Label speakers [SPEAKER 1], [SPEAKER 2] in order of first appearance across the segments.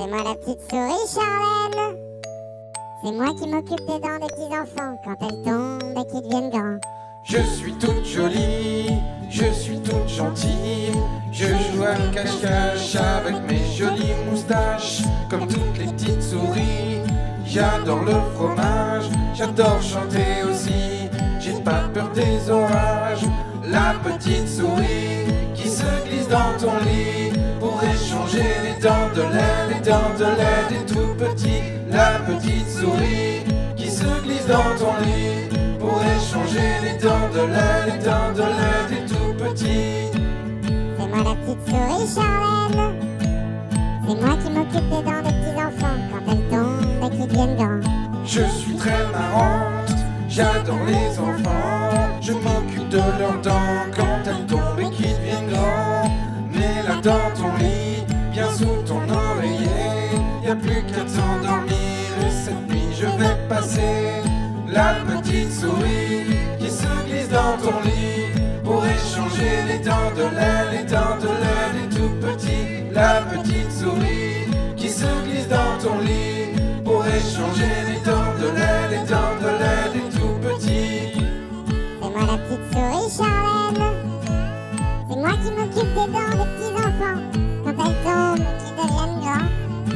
[SPEAKER 1] C'est moi la petite souris Charlène. C'est moi qui m'occupe des dents des petits enfants quand elles tombent et qu'ils deviennent grands.
[SPEAKER 2] Je suis toute jolie, je suis toute gentille. Je joue à cache-cache avec mes jolies moustaches. Comme toutes les petites souris, j'adore le fromage. J'adore chanter aussi, j'ai pas peur des orages. La petite souris qui se glisse dans ton lit pour échanger les dents de lait, les dents de lait des tout petits. La petite souris qui se glisse dans ton lit pour échanger les dents de lait, les dents de lait des tout petits.
[SPEAKER 1] C'est moi la petite souris Charlène. C'est moi qui m'occupe des dents des petits enfants quand elles tombent et qu'ils deviennent grands.
[SPEAKER 2] Je suis très marrante, j'adore les enfants. Je m'occupe de leurs dents quand elles tombent et qu'ils deviennent grands. Mais là dans ton lit, bien sous ton oreiller, y'a plus qu'à t'endormir. Et cette nuit je vais passer la petite souris qui se glisse dans ton lit pour échanger les dents de lait, les dents de lait des tout petits. La petite souris qui se glisse dans ton lit pour échanger les dents de lait, les dents de lait des tout petits.
[SPEAKER 1] C'est moi la petite souris Charlène. C'est moi qui m'occupe des dents des petits enfants quand elles tombent et qu'ils deviennent grands.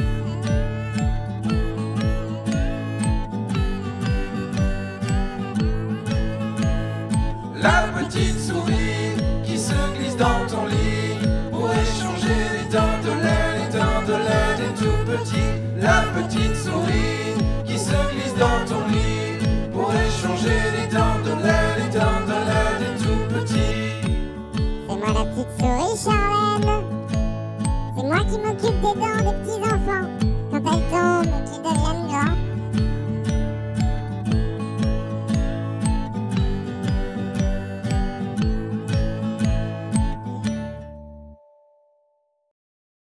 [SPEAKER 2] La petite souris qui se glisse dans ton lit pour échanger les dents de lait, les dents de lait des tout petits. La petite souris qui se glisse dans ton lit pour échanger les dents de lait, les dents de lait des tout petits.
[SPEAKER 1] C'est moi la petite souris Charlène. C'est moi qui m'occupe des dents des petits enfants quand elles tombent et qu'ils deviennent